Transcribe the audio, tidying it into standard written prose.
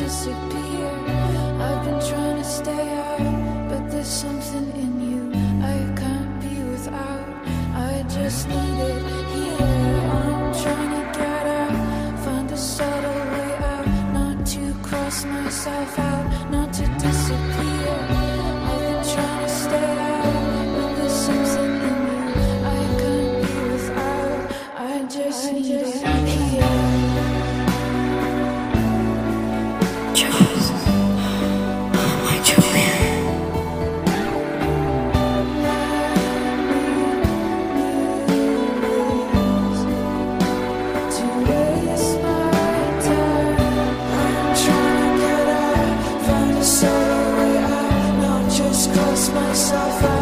disappear. I've been trying to stay out, but there's something in you I can't be without. I just need it here. I'm trying to get out, find a subtle way out, not to cross myself out, not to disappear. I've been trying to stay out, but there's something in you I can't be without. I just need it here. Jules, my Julian. To waste my time, I'm trying to get out, find a solo way out, not just cross myself out.